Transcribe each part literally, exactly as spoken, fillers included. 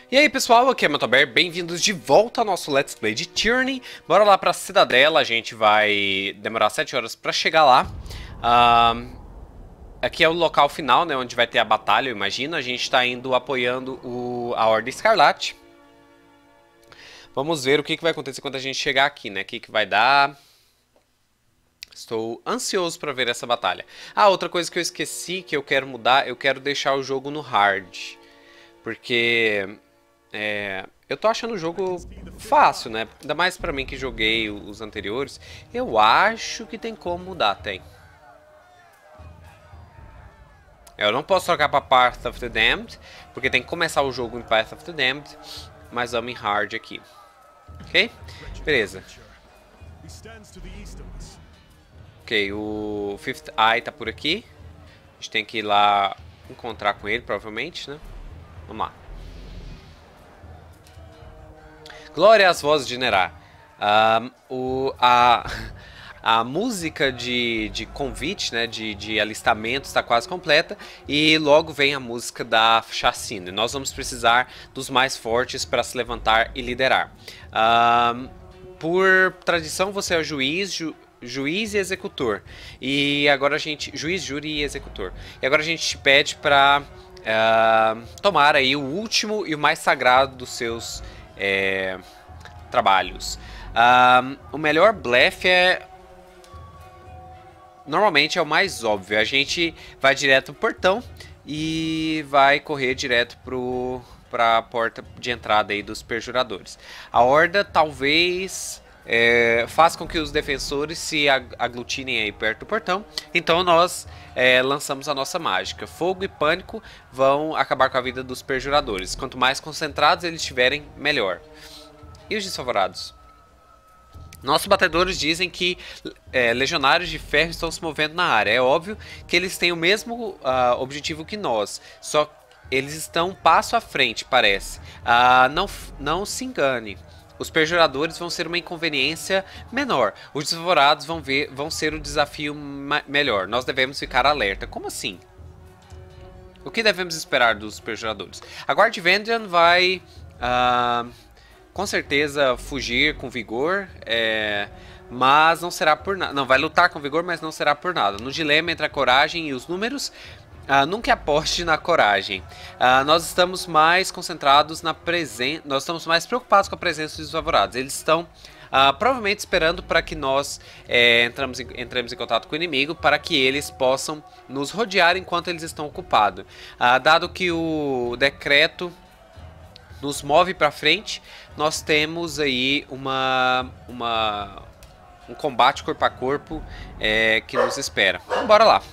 E aí pessoal, aqui é Motober, bem-vindos de volta ao nosso Let's Play de Tyranny. Bora lá pra Cidadela, a gente vai demorar sete horas pra chegar lá. Uh, aqui é o local final, né, onde vai ter a batalha, eu imagino. A gente tá indo apoiando o, a Horda Escarlate. Vamos ver o que, que vai acontecer quando a gente chegar aqui, né, o que, que vai dar. Estou ansioso pra ver essa batalha. Ah, outra coisa que eu esqueci, que eu quero mudar, eu quero deixar o jogo no hard. Porque... É, eu tô achando o jogo fácil, né? Ainda mais pra mim que joguei os anteriores. Eu acho que tem como mudar, tem. Eu não posso trocar pra Path of the Damned, porque tem que começar o jogo em Path of the Damned. Mas vamos em Hard aqui. Ok? Beleza. Ok, o Fifth Eye tá por aqui. A gente tem que ir lá encontrar com ele, provavelmente, né? Vamos lá. Glória às vozes de Nerá. Um, o, a, a música de, de convite, né, de, de alistamento está quase completa. E logo vem a música da chacina. Nós vamos precisar dos mais fortes para se levantar e liderar. Um, por tradição, você é o juiz, ju, juiz e executor. E agora a gente... Juiz, júri e executor. E agora a gente te pede para uh, tomar aí o último e o mais sagrado dos seus... É, trabalhos. Um, o melhor blefe é... Normalmente é o mais óbvio. A gente vai direto pro portão e vai correr direto pro, pra porta de entrada aí dos perjuradores. A horda talvez... É, faz com que os defensores se aglutinem aí perto do portão. Então nós é, lançamos a nossa mágica. Fogo e pânico vão acabar com a vida dos perjuradores. Quanto mais concentrados eles estiverem, melhor. E os desfavorados? Nossos batedores dizem que é, legionários de ferro estão se movendo na área. É óbvio que eles têm o mesmo uh, objetivo que nós. Só eles estão um passo à frente, parece. Uh, não, não se engane. Os perjuradores vão ser uma inconveniência menor. Os desfavorados vão, ver, vão ser o desafio melhor. Nós devemos ficar alerta. Como assim? O que devemos esperar dos perjuradores? A Guard Vendian vai, uh, com certeza, fugir com vigor. É, mas não será por nada. Não, vai lutar com vigor, mas não será por nada. No dilema entre a coragem e os números... Uh, nunca aposte na coragem. Uh, nós estamos mais concentrados na presença. Nós estamos mais preocupados com a presença dos desfavorados. Eles estão uh, provavelmente esperando para que nós é, entramos em, entremos em contato com o inimigo, para que eles possam nos rodear enquanto eles estão ocupados. Uh, dado que o decreto nos move para frente, nós temos aí uma, uma um combate corpo a corpo é, que nos espera. Então, bora lá.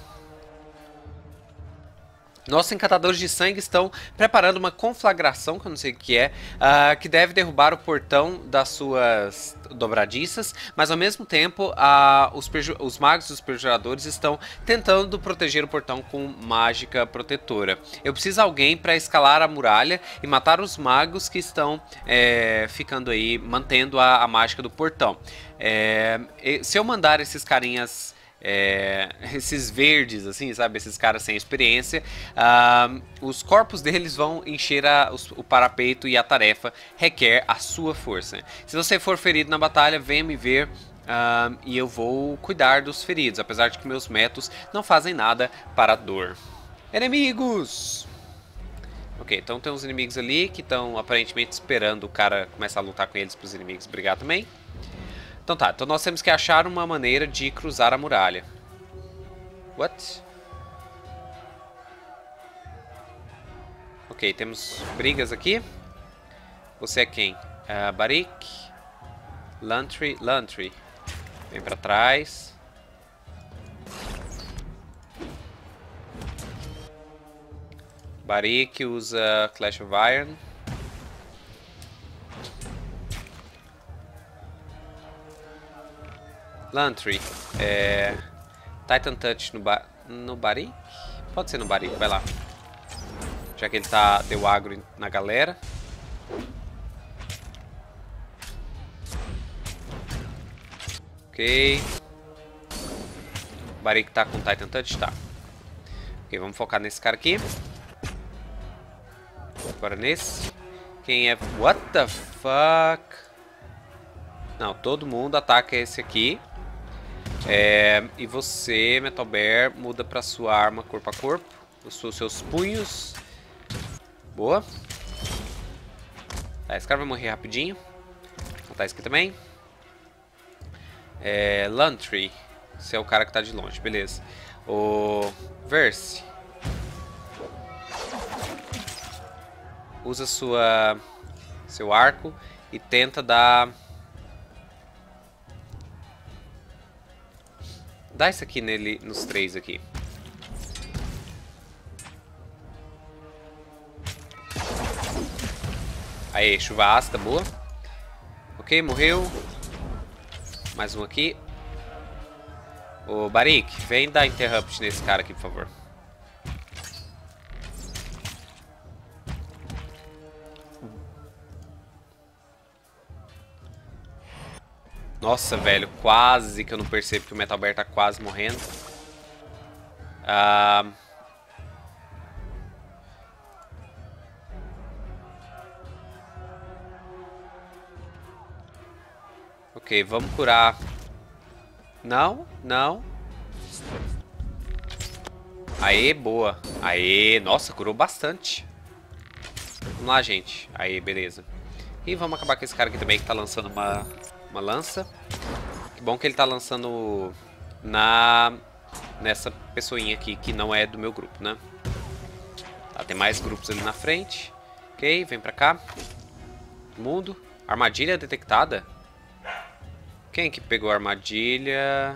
Nossos encantadores de sangue estão preparando uma conflagração, que eu não sei o que é, uh, que deve derrubar o portão das suas dobradiças, mas ao mesmo tempo uh, os, os magos dos perjuradores estão tentando proteger o portão com mágica protetora. Eu preciso de alguém para escalar a muralha e matar os magos que estão é, ficando aí, mantendo a, a mágica do portão. É, se eu mandar esses carinhas... É, esses verdes, assim, sabe? Esses caras sem experiência. Uh, os corpos deles vão encher a, os, o parapeito e a tarefa requer a sua força. Se você for ferido na batalha, venha me ver uh, e eu vou cuidar dos feridos, apesar de que meus métodos não fazem nada para a dor. Inimigos! Ok, então tem uns inimigos ali que estão aparentemente esperando o cara começar a lutar com eles para os inimigos brigar também. Então tá, então nós temos que achar uma maneira de cruzar a muralha. What? Ok, temos brigas aqui. Você é quem? Uh, Barik. Lantry. Lantry. Vem pra trás. Barik usa Clash of Iron. Lantry, é... Titan Touch no, ba... no Barik? Pode ser no Barik, vai lá. Já que ele tá, deu agro na galera. Ok. Barik tá com Titan Touch? Tá. Ok, vamos focar nesse cara aqui. Agora nesse. Quem é... What the fuck? Não, todo mundo ataca esse aqui. É, e você, Metal Bear, muda pra sua arma corpo a corpo. Os seus punhos. Boa. Tá, esse cara vai morrer rapidinho. Vou matar esse aqui também. É, Lantry. Esse é o cara que tá de longe, beleza. O Verse. Usa sua, seu arco e tenta dar... Dá isso aqui nele, nos três aqui. Aê, chuva ácida, boa. Ok, morreu. Mais um aqui. Ô, Barik, vem dar interrupt nesse cara aqui, por favor. Nossa, velho, quase que eu não percebo que o Metal Bear tá quase morrendo. Ah... Ok, vamos curar. Não, não. Aê, boa. Aê, nossa, curou bastante. Vamos lá, gente. Aê, beleza. E vamos acabar com esse cara aqui também que tá lançando uma, uma lança. Que bom que ele tá lançando na nessa pessoinha aqui que não é do meu grupo, né? Tá, tem mais grupos ali na frente. Ok, vem pra cá. Mundo. Armadilha detectada? Quem que pegou a armadilha?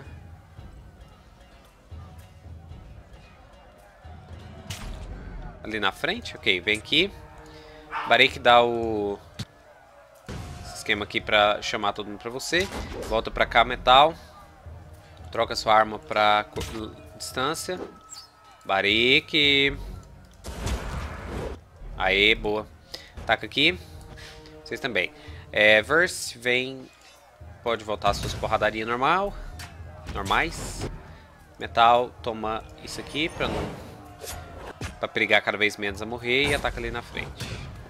Ali na frente? Ok, vem aqui. Barik dá o esquema aqui pra chamar todo mundo pra você. Volta pra cá, Metal. Troca sua arma pra distância. Barik. Aê, boa. Taca aqui. Vocês também. É, Verse, vem... Pode voltar às suas porradarias normal. Normais. Metal, toma isso aqui pra não... Pra perigar cada vez menos a morrer e ataca ali na frente.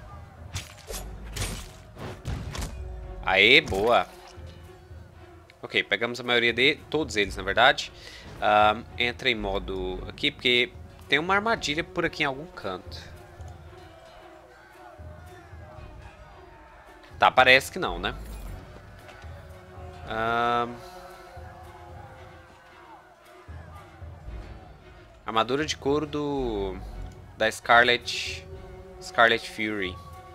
Aê, boa. Ok, pegamos a maioria de... Todos eles, na verdade. Um, entra em modo aqui, porque tem uma armadilha por aqui em algum canto. Tá, parece que não, né? Um... Armadura de couro do... Da Scarlet... Scarlet Fury.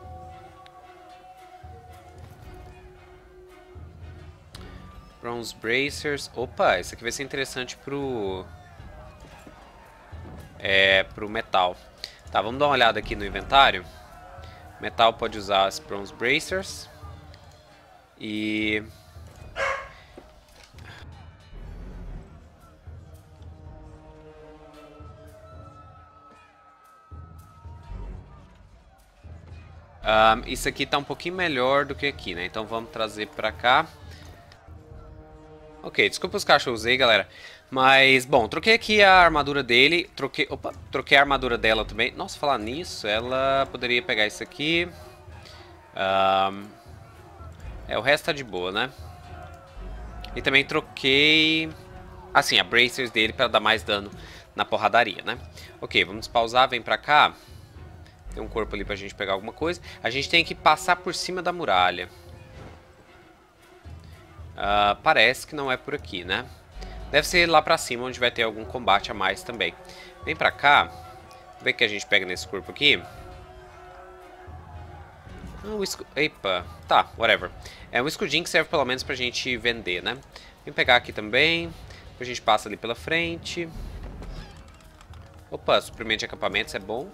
Bronze Bracers. Opa, isso aqui vai ser interessante pro... É, pro metal. Tá, vamos dar uma olhada aqui no inventário. Metal pode usar as Bronze Bracers. E... Um, isso aqui tá um pouquinho melhor do que aqui, né? Então vamos trazer pra cá. Ok, desculpa os cachorros aí, galera. Mas, bom, troquei aqui a armadura dele. Troquei, opa, troquei a armadura dela também. Nossa, falar nisso, ela poderia pegar isso aqui. Um, é, o resto tá de boa, né? E também troquei... Assim, a Bracers dele pra dar mais dano na porradaria, né? Ok, vamos pausar, vem pra cá. Tem um corpo ali pra gente pegar alguma coisa. A gente tem que passar por cima da muralha. Uh, parece que não é por aqui, né? Deve ser lá pra cima, onde vai ter algum combate a mais também. Vem pra cá. Vamos ver o que a gente pega nesse corpo aqui. Ah, o escu... Epa, tá, whatever. É um escudinho que serve pelo menos pra gente vender, né? Vem pegar aqui também. A gente passa ali pela frente. Opa, suprimento de acampamentos é bom.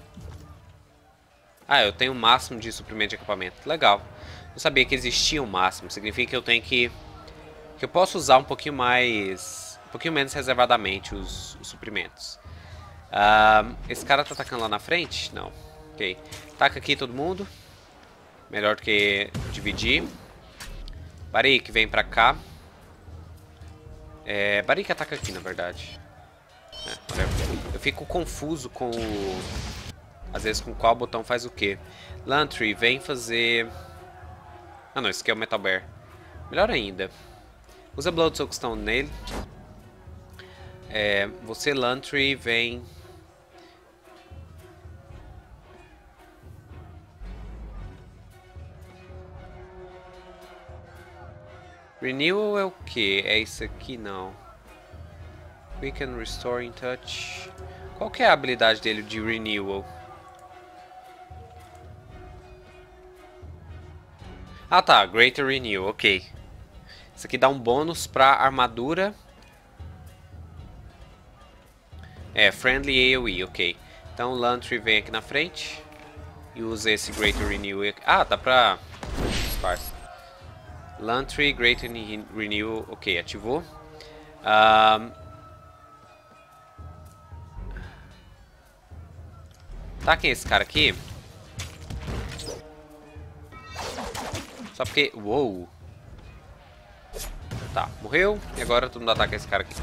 Ah, eu tenho o máximo de suprimento de acampamento. Legal. Não sabia que existia um máximo. Significa que eu tenho que... Que eu posso usar um pouquinho mais... Um pouquinho menos reservadamente os, os suprimentos. Uh, esse cara tá atacando lá na frente? Não. Ok. Taca aqui todo mundo. Melhor do que dividir. Barik, vem pra cá. É, Barik ataca aqui, na verdade. É, eu fico confuso com o... Às vezes com qual botão faz o quê. Lantry, vem fazer... Ah não, esse aqui é o Metal Bear. Melhor ainda. Usa Blood Soakstone nele. É, você, Lantry, vem... Renewal é o que? É isso aqui? Não. Weaken, Restoring Touch. Qual que é a habilidade dele de Renewal? Ah tá, Greater Renewal, ok. Isso aqui dá um bônus pra armadura. É, Friendly AoE, ok. Então o Lantry vem aqui na frente. E usa esse Greater Renewal aqui. Ah, dá pra... disfarça. Lantry, Greater Renewal, ok, ativou. Um... Tá, quem é esse cara aqui? Só porque... Uou! Tá, morreu. E agora todo mundo ataca esse cara aqui.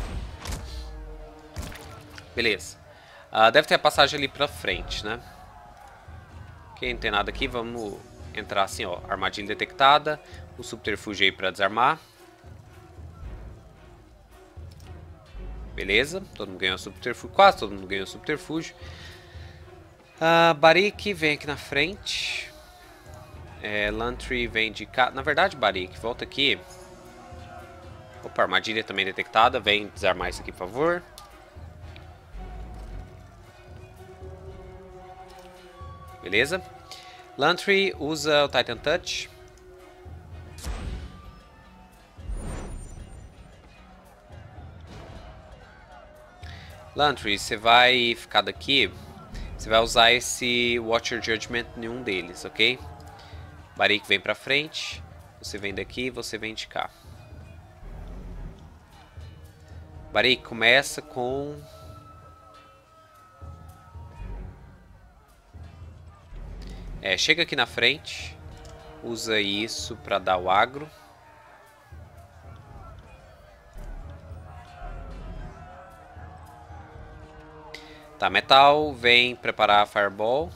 Beleza. Uh, deve ter a passagem ali pra frente, né? Ok, não tem nada aqui. Vamos entrar assim, ó. Armadilha detectada. O subterfúgio aí pra desarmar. Beleza. Todo mundo ganhou subterfúgio. Quase todo mundo ganhou subterfúgio. Uh, Barik vem aqui na frente. É, Lantry vem de cá. Na verdade, Barik, volta aqui. Opa, armadilha também detectada. Vem desarmar isso aqui, por favor. Beleza. Lantry usa o Titan Touch. Lantry, você vai ficar daqui. Você vai usar esse Watcher Judgment em um deles, ok? Barik vem pra frente. Você vem daqui, você vem de cá. Barik começa com... É, chega aqui na frente. Usa isso pra dar o agro. Tá, Metal vem preparar a Fireball.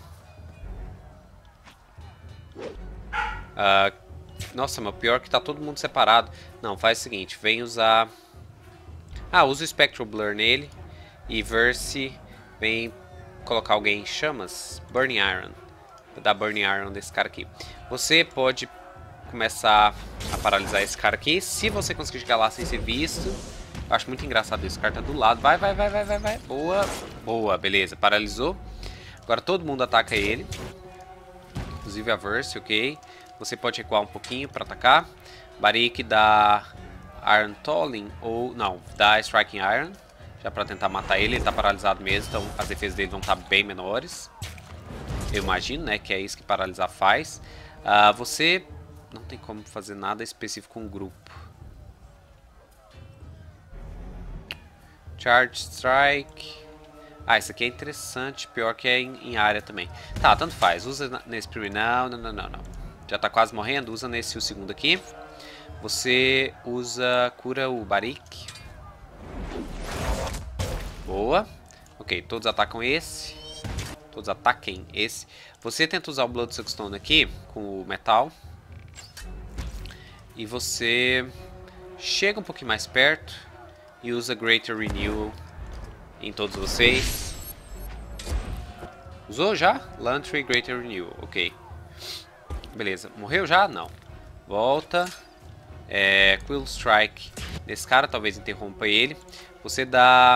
Uh, nossa, mas pior que tá todo mundo separado. Não, faz o seguinte, vem usar... Ah, usa o Spectral Blur nele. E Verse vem colocar alguém em chamas. Burning Iron. Vou dar Burning Iron desse cara aqui. Você pode começar a paralisar esse cara aqui. Se você conseguir chegar lá sem ser visto. Eu acho muito engraçado isso. O cara tá do lado. Vai, vai, vai, vai, vai, vai. Boa. Boa, beleza. Paralisou. Agora todo mundo ataca ele. Inclusive a Verse, ok. Você pode recuar um pouquinho para atacar. Barik dá Iron Tolling ou... Não, dá Striking Iron. Já para tentar matar ele. Ele tá paralisado mesmo, então as defesas dele vão estar bem menores. Eu imagino, né, que é isso que paralisar faz. Uh, você não tem como fazer nada específico com o grupo. Charge Strike. Ah, isso aqui é interessante. Pior que é em, em área também. Tá, tanto faz. Usa nesse primeiro. Não, não, não, não, não. Já tá quase morrendo. Usa nesse o segundo aqui. Você usa... Cura o Barik. Boa. Ok, todos atacam esse. Todos ataquem esse. Você tenta usar o Blood Soakstone aqui. Com o metal. E você... Chega um pouquinho mais perto. E usa Greater Renewal em todos vocês. Usou já? Lantry, Greater Renewal. Ok. Beleza. Morreu já? Não. Volta. É, Quill Strike nesse cara. Talvez interrompa ele. Você dá...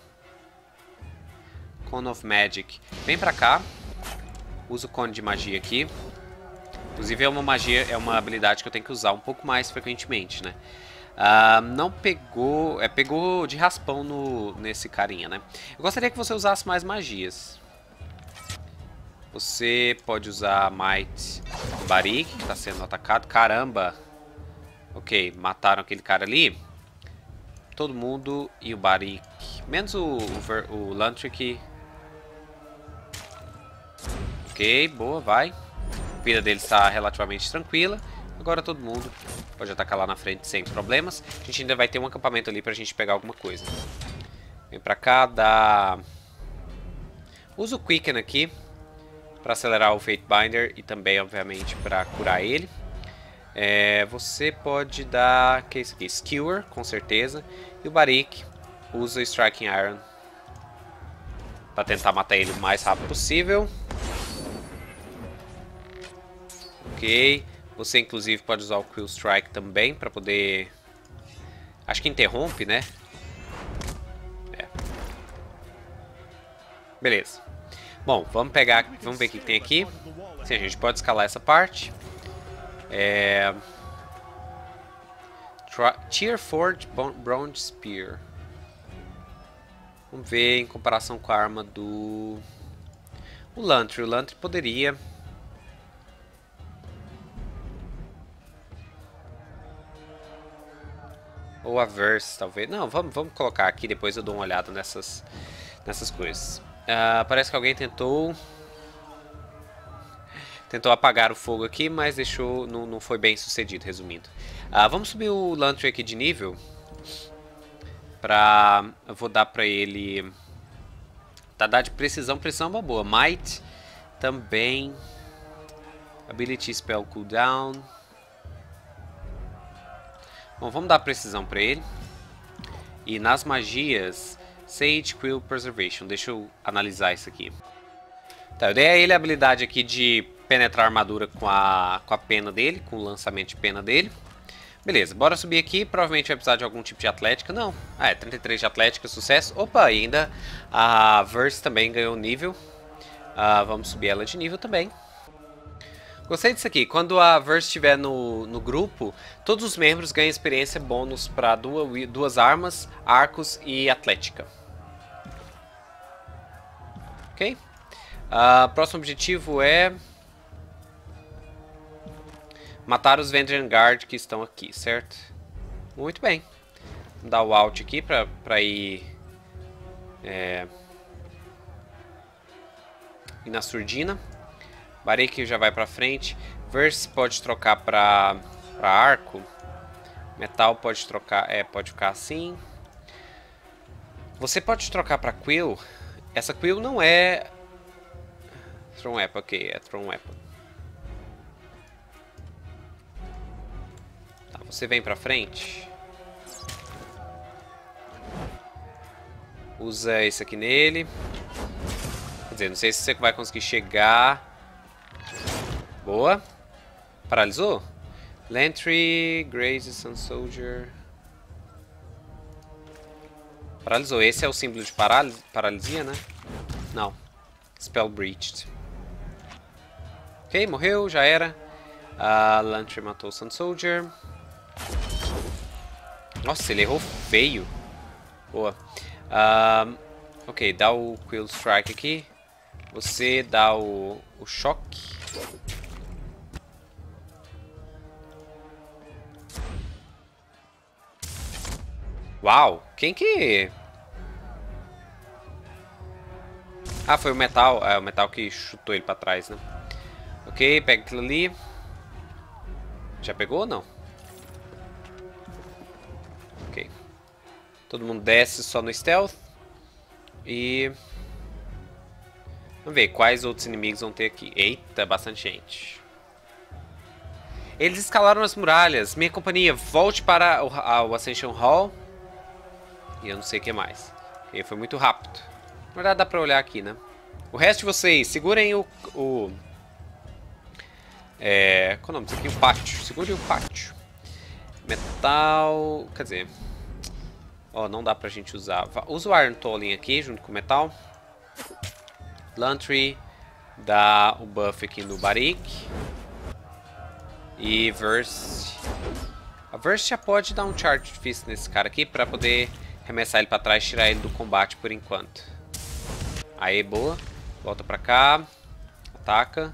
Cone of Magic. Vem pra cá. Usa o cone de magia aqui. Inclusive é uma magia, é uma habilidade que eu tenho que usar um pouco mais frequentemente, né? Uh, não pegou... É, pegou de raspão no, nesse carinha, né? Eu gostaria que você usasse mais magias. Você pode usar Might Barik, que está sendo atacado. Caramba! Ok, mataram aquele cara ali. Todo mundo e o Barik. Menos o, o, o Lantry. Ok, boa, vai. A vida dele está relativamente tranquila. Agora todo mundo pode atacar lá na frente sem problemas. A gente ainda vai ter um acampamento ali pra gente pegar alguma coisa. Vem pra cá, dá... Usa o Quicken aqui. para acelerar o Fatebinder e também, obviamente, para curar ele. É, você pode dar, que é isso aqui? Skewer, com certeza. E o Barik usa Striking Iron para tentar matar ele o mais rápido possível. Ok. Você, inclusive, pode usar o Quill Strike também para poder... Acho que interrompe, né? É. Beleza. Bom, vamos pegar... Vamos ver o que tem aqui. Sim, a gente pode escalar essa parte. É... Tier Forge Bronze Spear. Vamos ver em comparação com a arma do... O Lantry. O Lantry poderia... Ou a Verse, talvez. Não, vamos, vamos colocar aqui, depois eu dou uma olhada nessas, nessas coisas. Uh, parece que alguém tentou... Tentou apagar o fogo aqui, mas deixou, não, não foi bem sucedido, resumindo. Uh, vamos subir o Lantry aqui de nível. Pra... Eu vou dar pra ele... Tá, dar de precisão, precisão é uma boa. Might também. Ability Spell Cooldown. Bom, vamos dar precisão pra ele. E nas magias, Sage Quill Preservation. Deixa eu analisar isso aqui. Tá, eu dei a ele a habilidade aqui de penetrar a armadura com a, com a pena dele, com o lançamento de pena dele. Beleza, bora subir aqui. Provavelmente vai precisar de algum tipo de atlética. Não, ah, é trinta e três de atlética, sucesso. Opa, e ainda a Verse também ganhou nível. Uh, vamos subir ela de nível também. Gostei disso aqui. Quando a Verse estiver no, no grupo, todos os membros ganham experiência bônus para duas, duas armas, arcos e atlética. Ok? Uh, próximo objetivo é... matar os Vengeance Guard que estão aqui, certo? Muito bem. Vou dar o Alt aqui para para ir... É, ir na surdina. Barik já vai pra frente. Verse pode trocar pra, pra arco. Metal pode trocar. É, pode ficar assim. Você pode trocar pra Quill. Essa Quill não é... Thrown Weapon, ok. É Thrown Weapon. Tá, você vem pra frente. Usa esse aqui nele. Quer dizer, não sei se você vai conseguir chegar... Boa. Paralisou? Lantry, Graze, Sun Soldier. Paralisou. Esse é o símbolo de parális paralisia, né? Não. Spell Breached. Ok, morreu, já era. Uh, Lantry matou o Sun Soldier. Nossa, ele errou feio. Boa. Uh, ok, dá o Quill Strike aqui. Você dá o, o choque. Uau, quem que... Ah, foi o metal. É o metal que chutou ele pra trás, né? Ok, pega aquilo ali. Já pegou ou não? Ok. Todo mundo desce só no stealth. E... Vamos ver quais outros inimigos vão ter aqui. Eita, bastante gente. Eles escalaram as muralhas. Minha companhia, volte para o, a, o Ascension Hall. E eu não sei o que mais. Okay, foi muito rápido. Na verdade dá pra olhar aqui, né? O resto de vocês, segurem o... o é, qual é o nome disso aqui? O pátio. Segurem o pátio. Metal... Quer dizer... Ó, oh, não dá pra gente usar. Usa o Iron Tolling aqui, junto com o metal. Lantry. Dá o buff aqui no Barik. E Verse... A Verse já pode dar um Charge Fist nesse cara aqui pra poder... Remessar ele pra trás e tirar ele do combate por enquanto. Aí, boa. Volta pra cá. Ataca.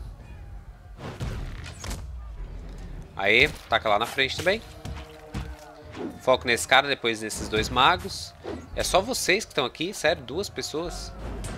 Aí, ataca lá na frente também. Foco nesse cara, depois nesses dois magos. É só vocês que estão aqui? Sério? Duas pessoas?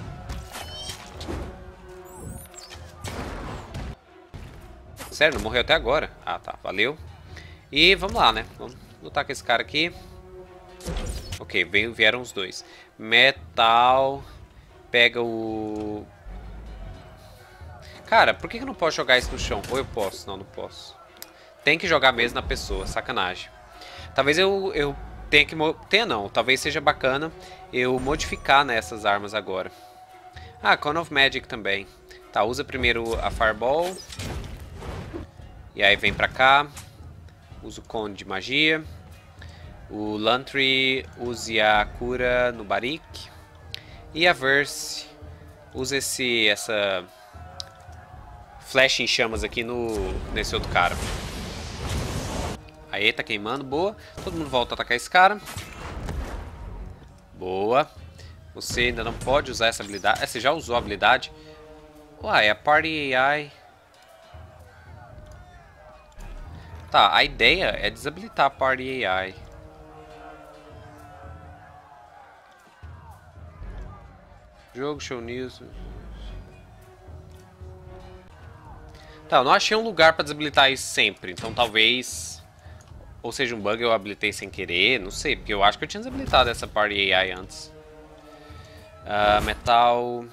Sério, não morreu até agora? Ah, tá. Valeu. E vamos lá, né? Vamos lutar com esse cara aqui. Ok, veio, vieram os dois. Metal. Pega o... Cara, por que que eu não posso jogar isso no chão? Ou eu posso? Não, não posso. Tem que jogar mesmo na pessoa, sacanagem. Talvez eu, eu tenha que... Tenha não, talvez seja bacana eu modificar nessas armas agora. Ah, Cone of Magic também. Tá, usa primeiro a Fireball. E aí vem pra cá. Usa o Cone de Magia. O Lantry use a cura no Barik. E a Verse usa esse, essa flash em chamas aqui no, nesse outro cara. Aí, tá queimando, boa. Todo mundo volta a atacar esse cara. Boa. Você ainda não pode usar essa habilidade. É, você já usou a habilidade. Uai, a Party A I. Tá, a ideia é desabilitar a Party A I. Jogo, show news. Tá, eu não achei um lugar pra desabilitar isso sempre. Então talvez... Ou seja um bug eu habilitei sem querer. Não sei, porque eu acho que eu tinha desabilitado essa Party A I antes. Uh, metal...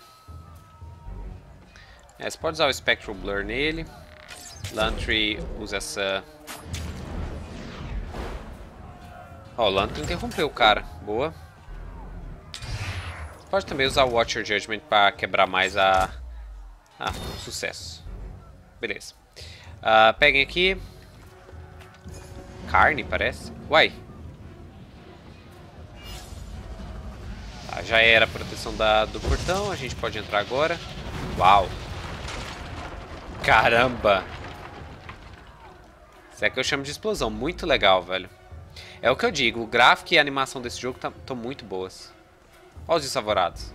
É, você pode usar o Spectral Blur nele. Lantry usa essa... Ó, oh, o Lantry interrompeu o cara. Boa. Pode também usar o Watcher Judgment para quebrar mais a... Ah, sucesso. Beleza. Uh, peguem aqui. Carne, parece. Uai. Tá, já era a proteção da, do portão. A gente pode entrar agora. Uau. Caramba. Isso é que eu chamo de explosão. Muito legal, velho. É o que eu digo. O gráfico e a animação desse jogo estão muito boas. Olha os desfavorados.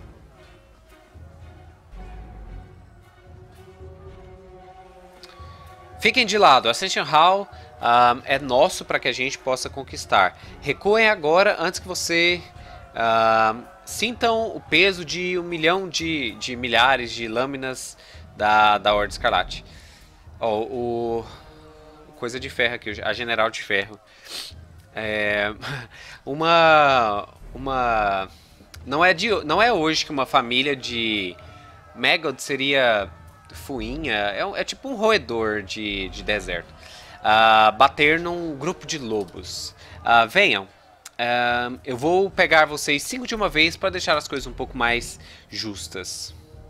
Fiquem de lado. Ascension Hall um, é nosso para que a gente possa conquistar. Recuem agora antes que você um, sintam o peso de um milhão de, de milhares de lâminas da, da Horda Escarlate. Oh, o... Coisa de ferro aqui. A General de Ferro. É... Uma... Uma... Não é, de, não é hoje que uma família de Maggot seria fuinha, é, é tipo um roedor de, de deserto. Uh, bater num grupo de lobos. Uh, venham, uh, eu vou pegar vocês cinco de uma vez para deixar as coisas um pouco mais justas.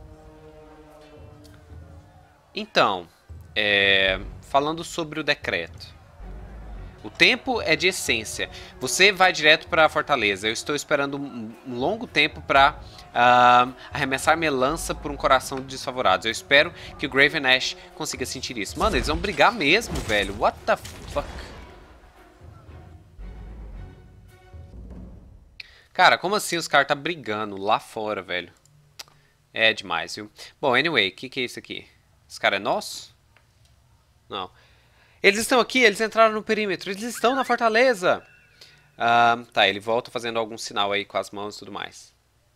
Então, é, falando sobre o decreto. O tempo é de essência. Você vai direto para a fortaleza. Eu estou esperando um, um longo tempo para uh, arremessar minha lança por um coração de desfavorados. Eu espero que o Graven Ash consiga sentir isso. Mano, eles vão brigar mesmo, velho. What the fuck? Cara, como assim os caras tá brigando lá fora, velho? É demais, viu? Bom, anyway, o que, que é isso aqui? Esse cara é nosso? Não. Eles estão aqui, eles entraram no perímetro, eles estão na fortaleza. Ah, tá, ele volta fazendo algum sinal aí com as mãos e tudo mais.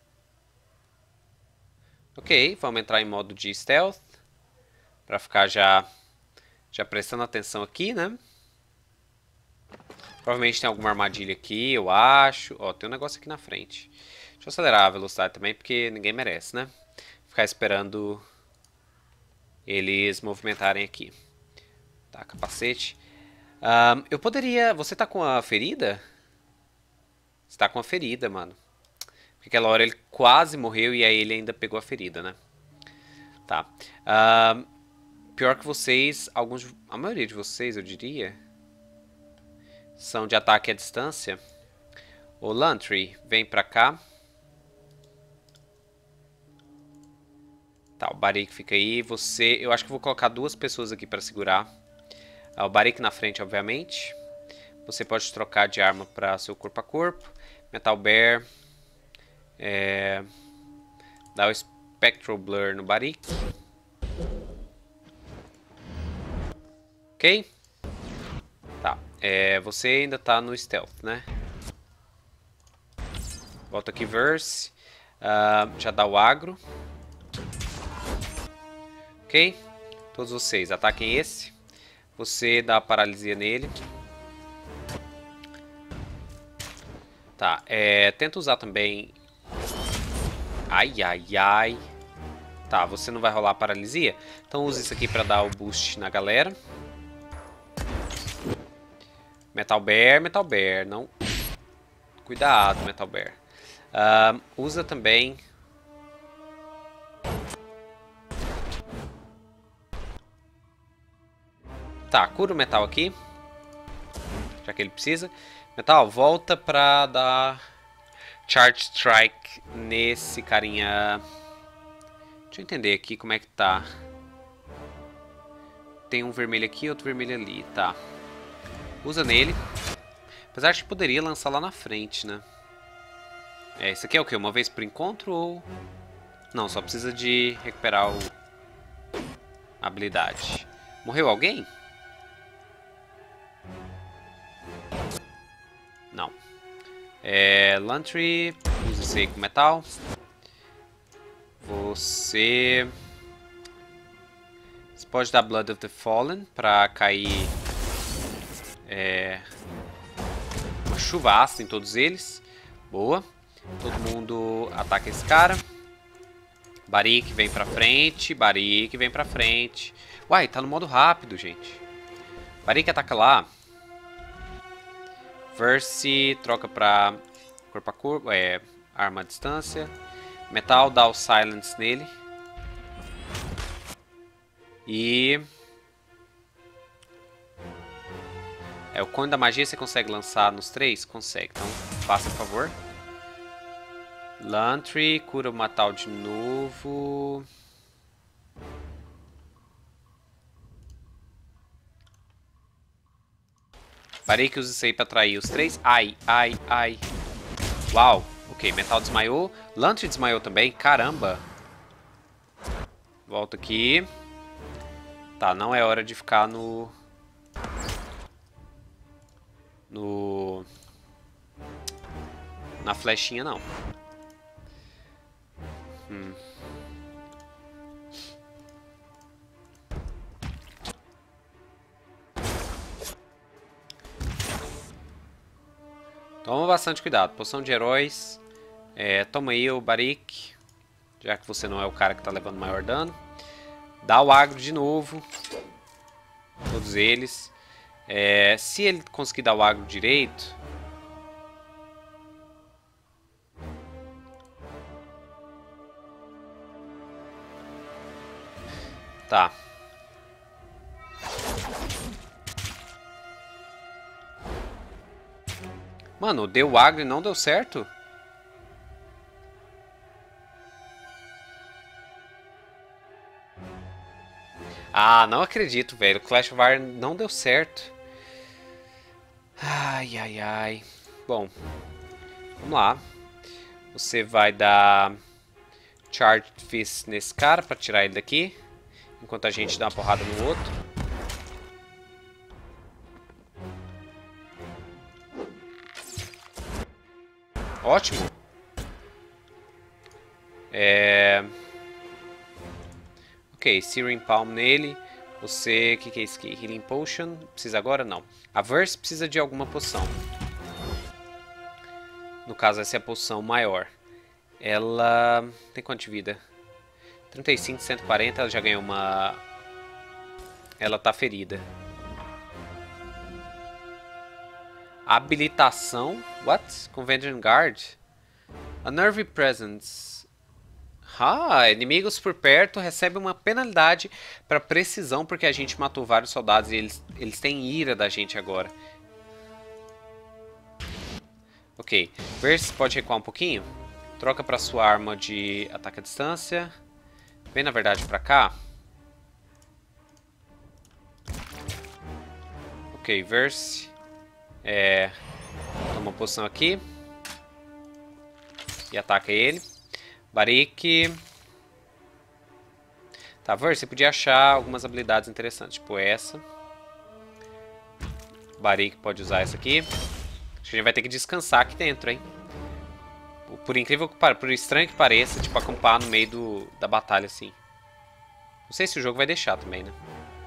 Ok, vamos entrar em modo de stealth. Pra ficar já, já prestando atenção aqui, né? Provavelmente tem alguma armadilha aqui, eu acho. Ó, tem um negócio aqui na frente. Deixa eu acelerar a velocidade também, porque ninguém merece, né? Ficar esperando eles movimentarem aqui. Tá, capacete. Um, eu poderia... Você tá com a ferida? Você tá com a ferida, mano. Porque aquela hora ele quase morreu e aí ele ainda pegou a ferida, né? Tá. Um, pior que vocês, alguns... A maioria de vocês, eu diria... São de ataque à distância. O Lantry, vem pra cá. Tá, o Barik fica aí. Você... Eu acho que vou colocar duas pessoas aqui pra segurar. O Barik na frente, obviamente. Você pode trocar de arma para seu corpo a corpo. Metal Bear. É, dá o Spectral Blur no Barik. Ok? Tá. É, você ainda tá no Stealth, né? Volta aqui, Verse. Uh, já dá o agro. Ok? Todos vocês, ataquem esse. Você dá a paralisia nele. Tá, é, tenta usar também... Ai, ai, ai. Tá, você não vai rolar paralisia? Então use isso aqui pra dar o boost na galera. Metal Bear, Metal Bear, não... Cuidado, Metal Bear. Uh, usa também... Tá, cura o Metal aqui. Já que ele precisa. Metal, volta pra dar... Charge Strike nesse carinha... Deixa eu entender aqui como é que tá. Tem um vermelho aqui e outro vermelho ali, tá. Usa nele. Apesar de que poderia lançar lá na frente, né? É, isso aqui é o que? Uma vez por encontro ou... Não, só precisa de recuperar o... a habilidade. Morreu alguém? Não. É... Lantry. Usa isso aí com metal. Você... Você pode dar Blood of the Fallen pra cair... É... uma chuva ácida em todos eles. Boa. Todo mundo ataca esse cara. Barik vem pra frente. Barik vem pra frente. Uai, tá no modo rápido, gente. Barik ataca lá. Verse troca pra corpo a corpo. É, arma à distância. Metal dá o silence nele. E... É, o cone da magia você consegue lançar nos três? Consegue, então faça por favor. Lantry, cura o Metal de novo. Parei que usa isso aí pra atrair os três. Ai, ai, ai. Uau, ok, Metal desmaiou. Lantry desmaiou também, caramba. Volta aqui. Tá, não é hora de ficar no... No... Na flechinha, não. Hum. Toma bastante cuidado. Poção de heróis. É, toma aí o Barik. Já que você não é o cara que tá levando maior dano. Dá o agro de novo. Todos eles. É, se ele conseguir dar o agro direito... Tá. Mano, deu agro e não deu certo? Ah, não acredito, velho. O Clash of Iron não deu certo. Ai, ai, ai. Bom, vamos lá. Você vai dar Charged Fist nesse cara pra tirar ele daqui. Enquanto a gente dá uma porrada no outro. Ótimo. É... Ok, Searing Palm nele. Você... O que, que é isso aqui? Healing Potion. Precisa agora? Não. A Verse precisa de alguma poção. No caso, essa é a poção maior. Ela... Tem quanto de vida? trinta e cinco, cento e quarenta. Ela já ganhou uma... Ela tá ferida. Habilitação. What? Convention Guard. A Nerve Presence. Ah, inimigos por perto recebem uma penalidade para precisão porque a gente matou vários soldados e eles, eles têm ira da gente agora. Ok. Verse pode recuar um pouquinho. Troca para sua arma de ataque à distância. Vem na verdade para cá. Ok, Verse. É, toma uma posição aqui. E ataca ele. Barik. Tá, Verse, você podia achar algumas habilidades interessantes. Tipo essa. Barik pode usar essa aqui. Acho que a gente vai ter que descansar aqui dentro, hein? Por incrível que pareça, por estranho que pareça, tipo, acampar no meio do, da batalha, assim. Não sei se o jogo vai deixar também, né?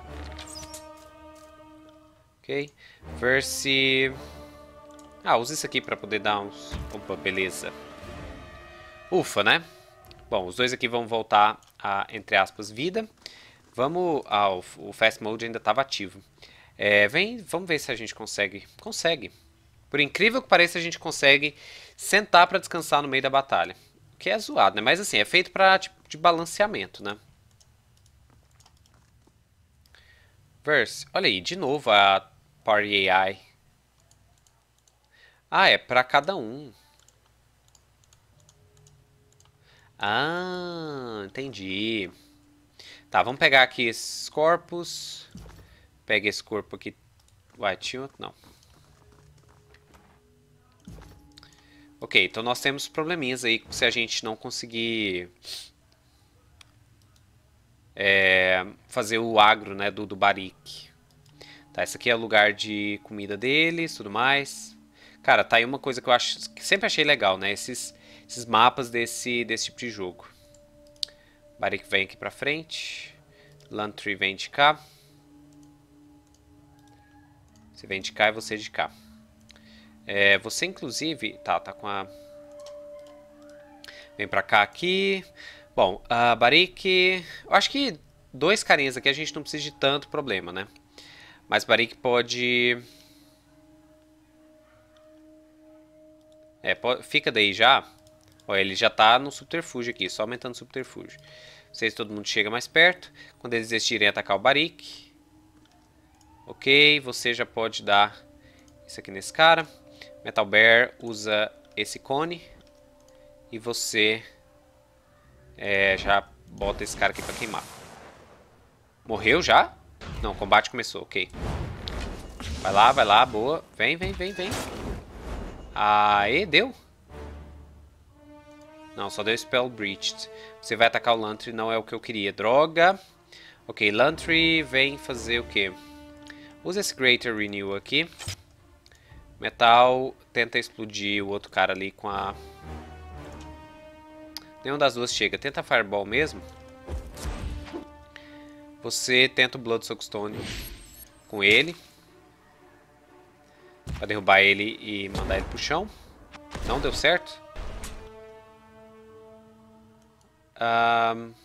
Ok. Verse... Ah, usa isso aqui pra poder dar uns... Opa, beleza. Ufa, né? Bom, os dois aqui vão voltar a, entre aspas, vida. Vamos... Ah, o, o Fast Mode ainda estava ativo. É, vem, vamos ver se a gente consegue. Consegue. Por incrível que pareça, a gente consegue sentar para descansar no meio da batalha. O que é zoado, né? Mas assim, é feito para tipo, de balanceamento, né? Verse. Olha aí, de novo a Party A I. Ah, é para cada um. Ah, entendi. Tá, vamos pegar aqui esses corpos. Pega esse corpo aqui. Uai, tinha outro? Não. Ok, então nós temos probleminhas aí se a gente não conseguir é, fazer o agro, né, do, do Barik. Tá, esse aqui é o lugar de comida deles, tudo mais. Cara, tá aí uma coisa que eu acho, que sempre achei legal, né, esses, esses mapas desse, desse tipo de jogo. Barik vem aqui pra frente. Lantry vem de cá. Você vem de cá e você de cá. É, você inclusive... Tá, tá com a... Vem pra cá aqui. Bom, a Barik... Eu acho que dois carinhas aqui a gente não precisa de tanto problema, né? Mas Barik pode... É, pode... fica daí já. Ó, ele já tá no subterfúgio aqui, só aumentando o subterfúgio. Não sei se todo mundo chega mais perto. Quando eles desistirem atacar o Barik. Ok, você já pode dar isso aqui nesse cara. Metal Bear usa esse cone. E você é, já bota esse cara aqui pra queimar. Morreu já? Não, o combate começou, ok. Vai lá, vai lá, boa. Vem, vem, vem, vem. Aê, deu. Não, só deu Spell Breached. Você vai atacar o Lantry, não é o que eu queria. Droga. Ok, Lantry vem fazer o quê? Usa esse Greater Renew aqui. Metal tenta explodir o outro cara ali com a... Nenhuma das duas chega. Tenta Fireball mesmo. Você tenta o Blood Soakstone com ele. Pra derrubar ele e mandar ele pro chão. Não deu certo. Um...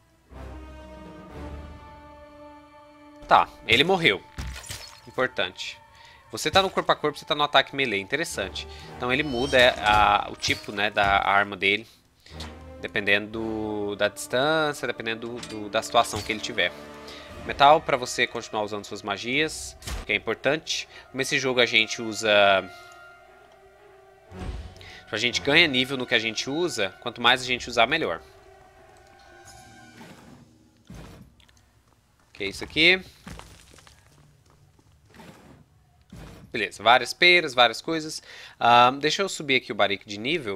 Tá, ele morreu. Importante. Você tá no corpo a corpo, você tá no ataque melee. Interessante. Então ele muda a, o tipo, né, da arma dele. Dependendo do, da distância, dependendo do, do, da situação que ele tiver. Metal para você continuar usando suas magias, que é importante. Como esse jogo a gente usa... A gente ganha nível no que a gente usa, quanto mais a gente usar, melhor. Que é isso aqui. Beleza, várias peras, várias coisas. Um, deixa eu subir aqui o Barik de nível.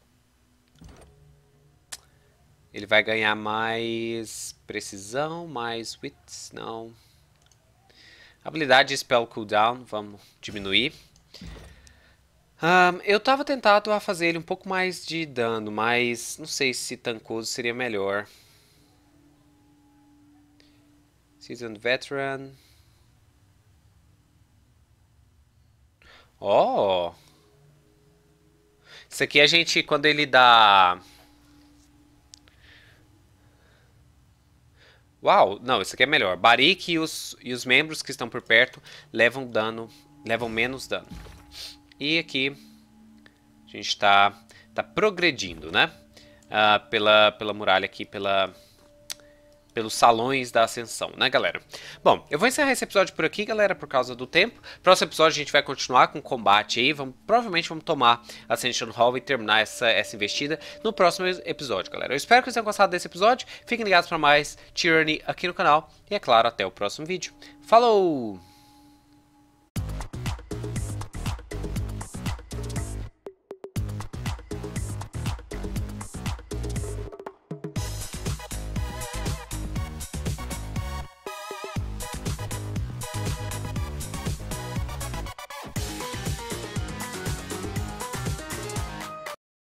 Ele vai ganhar mais precisão, mais wits, não. Habilidade Spell Cooldown, vamos diminuir. Um, eu tava tentado a fazer ele um pouco mais de dano, mas não sei se tancoso seria melhor. Seasoned Veteran. Oh! Isso aqui a gente, quando ele dá... Uau! Não, isso aqui é melhor. Barik e os, e os membros que estão por perto levam dano, levam menos dano. E aqui a gente está tá progredindo, né? Uh, pela, pela muralha aqui, pela... pelos salões da ascensão, né, galera? Bom, eu vou encerrar esse episódio por aqui, galera, por causa do tempo. Próximo episódio a gente vai continuar com o combate aí. Vamos, provavelmente vamos tomar Ascension Hall e terminar essa, essa investida no próximo episódio, galera. Eu espero que vocês tenham gostado desse episódio. Fiquem ligados para mais Tyranny aqui no canal. E, é claro, até o próximo vídeo. Falou!